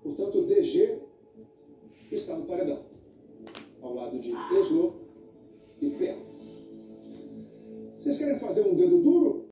Portanto, o DG está no paredão, ao lado de Eslo e Fer. Vocês querem fazer um dedo duro?